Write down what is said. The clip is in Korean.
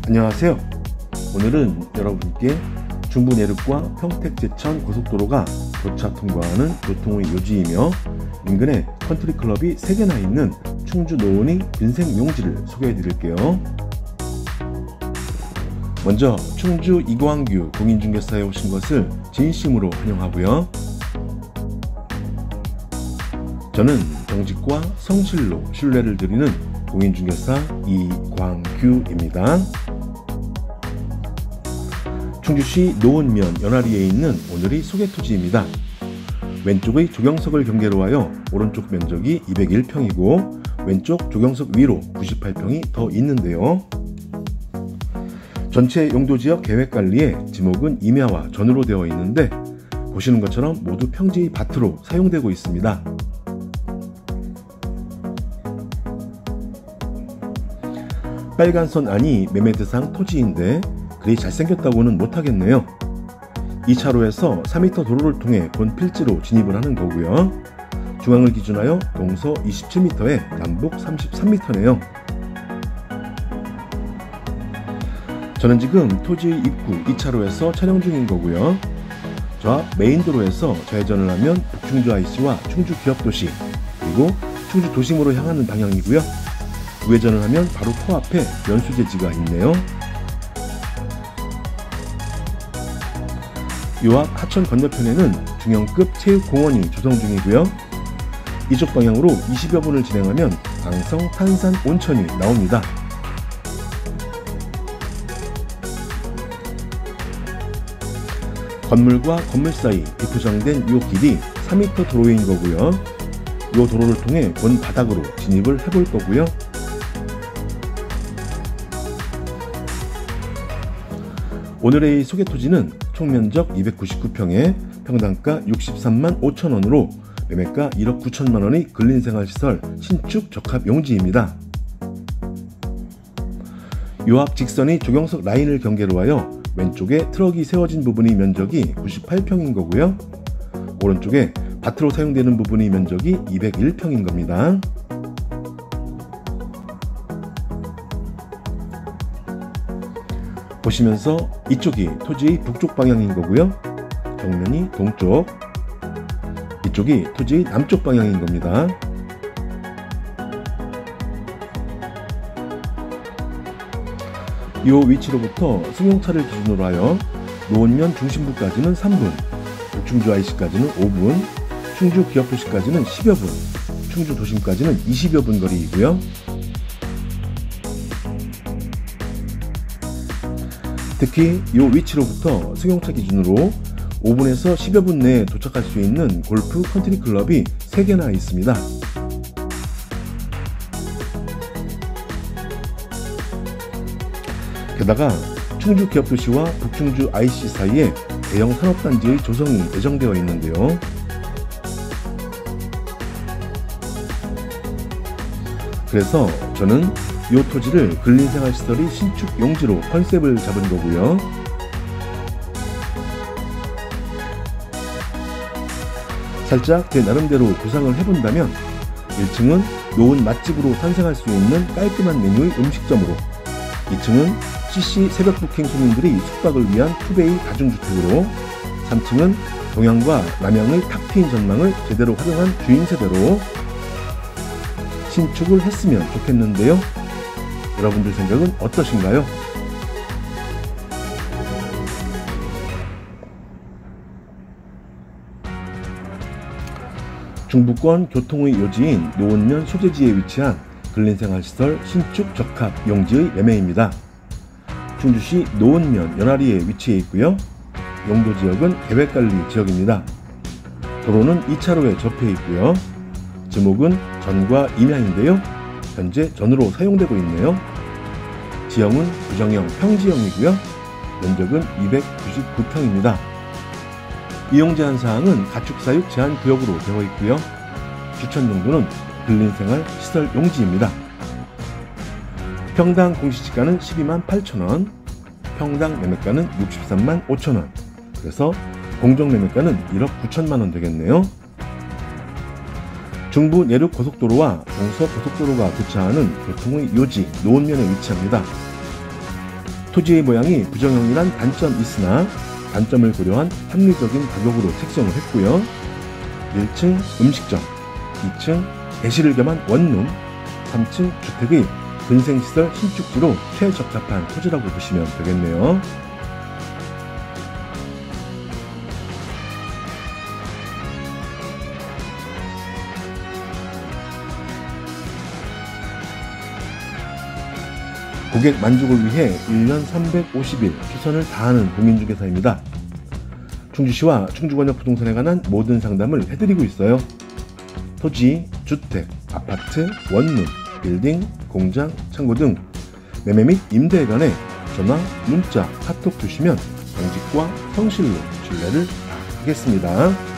안녕하세요. 오늘은 여러분께 중부 내륙과 평택 제천 고속도로가 교차 통과하는 교통의 요지이며 인근에 컨트리클럽이 3개나 있는 충주 노원의 빈생용지를 소개해 드릴게요. 먼저 충주 이광규 공인중개사에 오신 것을 진심으로 환영하고요. 저는 정직과 성실로 신뢰를 드리는 공인중개사 이광규입니다. 충주시 노원면 연화리에 있는 오늘의 소개토지입니다. 왼쪽의 조경석을 경계로 하여 오른쪽 면적이 201평이고 왼쪽 조경석 위로 98평이 더 있는데요. 전체 용도지역 계획관리에 지목은 임야와 전으로 되어 있는데 보시는 것처럼 모두 평지의 밭으로 사용되고 있습니다. 빨간 선 안이 매매 대상 토지인데 그리 잘생겼다고는 못하겠네요. 이 차로에서 4m 도로를 통해 본 필지로 진입을 하는 거고요. 중앙을 기준하여 동서 27m에 남북 33m네요. 저는 지금 토지의 입구 2차로에서 촬영 중인 거고요. 저 앞 메인도로에서 좌회전을 하면 북충주 IC와 충주 기업도시 그리고 충주 도심으로 향하는 방향이고요. 우회전을 하면 바로 코앞에 연수제지가 있네요. 요 앞 하천 건너편에는 중형급 체육공원이 조성 중이고요. 이쪽 방향으로 20여 분을 진행하면 강성 탄산 온천이 나옵니다. 건물과 건물 사이 비포장된 요 길이 4m 도로인 거고요. 요 도로를 통해 본 바닥으로 진입을 해볼 거고요. 오늘의 소개토지는 총면적 299평에 평당가 63만 5천원으로 매매가 1억 9천만원의 근린생활시설 신축 적합용지입니다. 요 앞 직선의 조경석 라인을 경계로 하여 왼쪽에 트럭이 세워진 부분의 면적이 98평인 거고요. 오른쪽에 밭으로 사용되는 부분의 면적이 201평인 겁니다. 보시면서 이쪽이 토지의 북쪽 방향인 거고요. 정면이 동쪽, 이쪽이 토지의 남쪽 방향인 겁니다. 이 위치로부터 승용차를 기준으로 하여 노원면 중심부까지는 3분, 북충주 IC까지는 5분, 충주 기업도시까지는 10여 분, 충주 도심까지는 20여 분 거리이고요. 특히 이 위치로부터 승용차 기준으로 5분에서 10여 분 내에 도착할 수 있는 골프 컨트리 클럽이 3개나 있습니다. 게다가 충주 기업도시와 북충주 IC 사이에 대형 산업단지의 조성이 예정되어 있는데요. 그래서 저는 이 토지를 근린생활시설의 신축 용지로 컨셉을 잡은 거고요. 살짝 제 나름대로 구상을 해본다면 1층은 노은 맛집으로 탄생할 수 있는 깔끔한 메뉴의 음식점으로, 2층은 CC 새벽 부킹 손님들이 숙박을 위한 투베이 다중주택으로, 3층은 동양과 남양의 탁 트인 전망을 제대로 활용한 주인세대로 신축을 했으면 좋겠는데요. 여러분들 생각은 어떠신가요? 중부권 교통의 요지인 노원면 소재지에 위치한 근린생활시설 신축 적합 용지의 매매입니다. 충주시 노원면 연화리에 위치해 있고요. 용도지역은 계획관리 지역입니다. 도로는 2차로에 접해 있고요. 지목은 전과 임야인데요. 현재 전으로 사용되고 있네요. 지형은 구정형 평지형이고요. 면적은 299평입니다. 이용 제한 사항은 가축사육 제한 구역으로 되어 있고요. 추천 용도는 근린생활 시설 용지입니다. 평당 공시지가는 12만 8천원, 평당 매매가는 63만 5천원, 그래서 공정 매매가는 1억 9천만원 되겠네요. 중부 내륙 고속도로와 동서 고속도로가 교차하는 교통의 요지 노원면에 위치합니다. 토지의 모양이 부정형이란 단점이 있으나 단점을 고려한 합리적인 가격으로 책정을 했고요. 1층 음식점, 2층 대시를 겸한 원룸, 3층 주택의 근생시설 신축지로 최적합한 토지라고 보시면 되겠네요. 고객 만족을 위해 1년 350일 최선을 다하는 공인중개사입니다. 충주시와 충주권역 부동산에 관한 모든 상담을 해드리고 있어요. 토지, 주택, 아파트, 원룸, 빌딩, 공장, 창고 등 매매 및 임대에 관해 전화, 문자, 카톡 주시면 정직과 성실로 신뢰를 하겠습니다.